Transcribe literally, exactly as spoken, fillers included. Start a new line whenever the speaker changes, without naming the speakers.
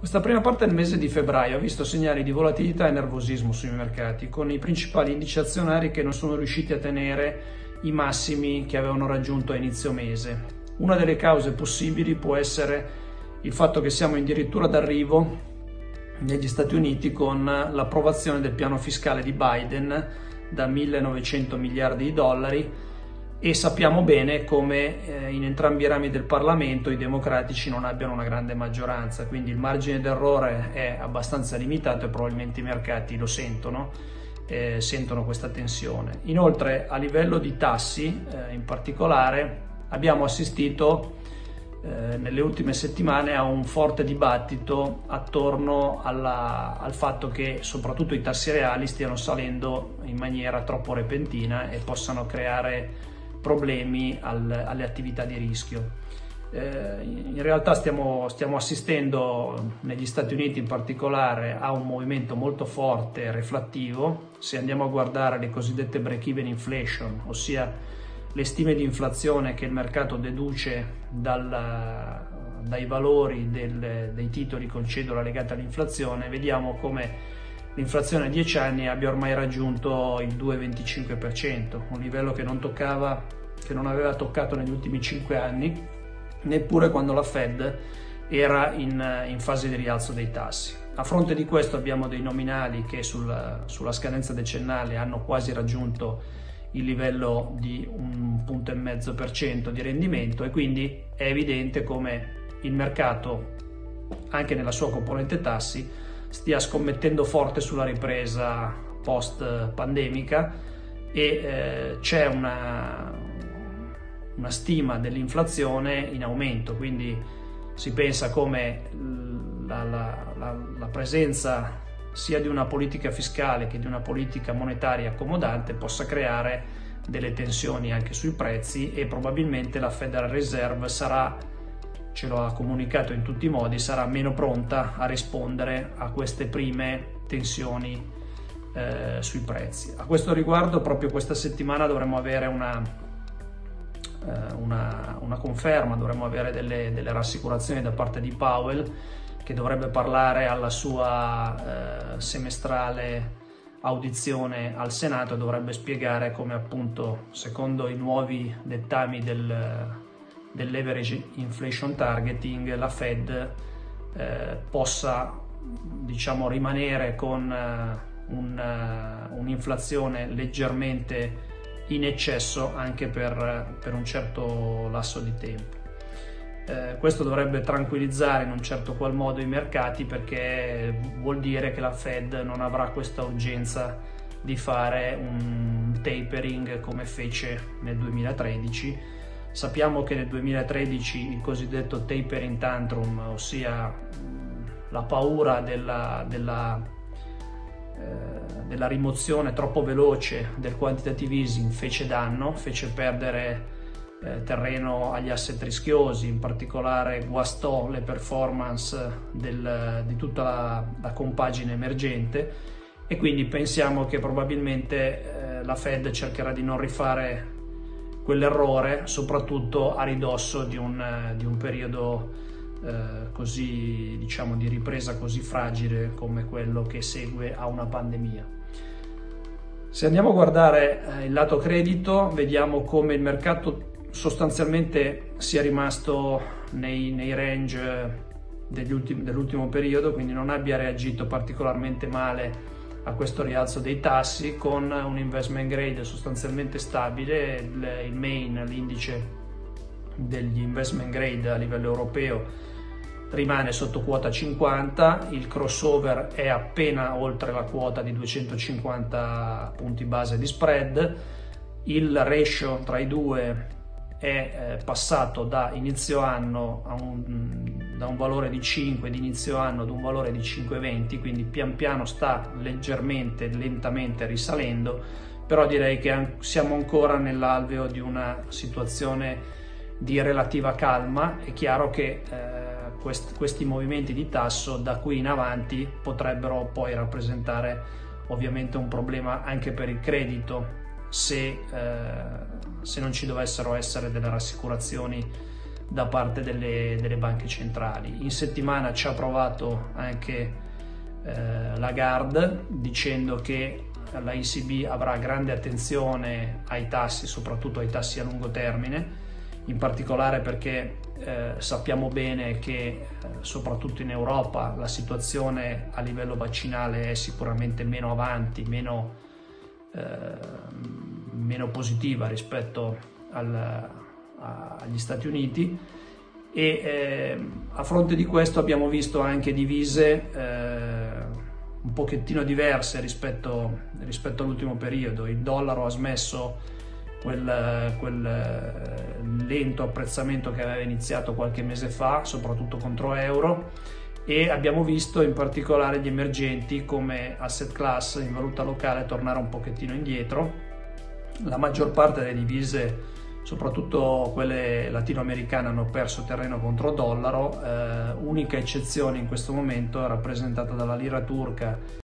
Questa prima parte del mese di febbraio ha visto segnali di volatilità e nervosismo sui mercati, con i principali indici azionari che non sono riusciti a tenere i massimi che avevano raggiunto a inizio mese. Una delle cause possibili può essere il fatto che siamo addirittura d'arrivo negli Stati Uniti con l'approvazione del piano fiscale di Biden da millenovecento miliardi di dollari, e sappiamo bene come eh, in entrambi i rami del Parlamento i democratici non abbiano una grande maggioranza, quindi il margine d'errore è abbastanza limitato e probabilmente i mercati lo sentono, eh, sentono questa tensione. Inoltre, a livello di tassi eh, in particolare abbiamo assistito eh, nelle ultime settimane a un forte dibattito attorno alla, al fatto che soprattutto i tassi reali stiano salendo in maniera troppo repentina e possano creare problemi al, alle attività di rischio. Eh, in realtà stiamo, stiamo assistendo negli Stati Uniti in particolare a un movimento molto forte e reflattivo. Se andiamo a guardare le cosiddette break-even inflation, ossia le stime di inflazione che il mercato deduce dal, dai valori del, dei titoli con cedola legata all'inflazione, vediamo come l'inflazione a dieci anni abbia ormai raggiunto il due virgola venticinque per cento, un livello che non toccava, che non aveva toccato negli ultimi cinque anni, neppure quando la Fed era in, in fase di rialzo dei tassi. A fronte di questo abbiamo dei nominali che sul, sulla scadenza decennale hanno quasi raggiunto il livello di un punto e mezzo per cento di rendimento, e quindi è evidente come il mercato, anche nella sua componente tassi, stia scommettendo forte sulla ripresa post pandemica, e eh, c'è una, una stima dell'inflazione in aumento, quindi si pensa come la, la, la, la presenza sia di una politica fiscale che di una politica monetaria accomodante possa creare delle tensioni anche sui prezzi, e probabilmente la Federal Reserve sarà, ce lo ha comunicato in tutti i modi, sarà meno pronta a rispondere a queste prime tensioni eh, sui prezzi. A questo riguardo, proprio questa settimana dovremo avere una, eh, una, una conferma, dovremo avere delle, delle rassicurazioni da parte di Powell, che dovrebbe parlare alla sua eh, semestrale audizione al Senato, dovrebbe spiegare come, appunto, secondo i nuovi dettami del dell'average inflation targeting, la Fed eh, possa, diciamo, rimanere con uh, un, uh, un'inflazione leggermente in eccesso anche per, per un certo lasso di tempo. Eh, questo dovrebbe tranquillizzare in un certo qual modo i mercati, perché vuol dire che la Fed non avrà questa urgenza di fare un tapering come fece nel duemilatredici. Sappiamo che nel duemilatredici il cosiddetto tapering tantrum, ossia la paura della, della, eh, della rimozione troppo veloce del quantitative easing, fece danno, fece perdere eh, terreno agli asset rischiosi, in particolare guastò le performance del, di tutta la, la compagine emergente, e quindi pensiamo che probabilmente eh, la Fed cercherà di non rifare quell'errore, soprattutto a ridosso di un, di un periodo eh, così, diciamo, di ripresa così fragile come quello che segue a una pandemia. Se andiamo a guardare eh, il lato credito, vediamo come il mercato sostanzialmente sia rimasto nei, nei range degli ultimi, dell'ultimo periodo, quindi non abbia reagito particolarmente male a questo rialzo dei tassi, con un investment grade sostanzialmente stabile. Il, il main, l'indice degli investment grade a livello europeo, rimane sotto quota cinquanta, il crossover è appena oltre la quota di duecentocinquanta punti base di spread, il ratio tra i due è eh, passato da inizio anno a un, da un valore di cinque di inizio anno ad un valore di cinque virgola venti, quindi pian piano sta leggermente, lentamente risalendo, però direi che siamo ancora nell'alveo di una situazione di relativa calma. È chiaro che eh, quest, questi movimenti di tasso da qui in avanti potrebbero poi rappresentare ovviamente un problema anche per il credito, se, eh, se non ci dovessero essere delle rassicurazioni da parte delle, delle banche centrali. In settimana ci ha provato anche eh, Lagarde, dicendo che la E C B avrà grande attenzione ai tassi, soprattutto ai tassi a lungo termine, in particolare perché eh, sappiamo bene che eh, soprattutto in Europa la situazione a livello vaccinale è sicuramente meno avanti, meno, eh, meno positiva rispetto al, a, agli Stati Uniti, e eh, a fronte di questo abbiamo visto anche divise eh, un pochettino diverse rispetto, rispetto all'ultimo periodo. Il dollaro ha smesso Quel, quel lento apprezzamento che aveva iniziato qualche mese fa, soprattutto contro euro, e abbiamo visto in particolare gli emergenti come asset class in valuta locale tornare un pochettino indietro. La maggior parte delle divise, soprattutto quelle latinoamericane, hanno perso terreno contro il dollaro, eh, unica eccezione in questo momento è rappresentata dalla lira turca,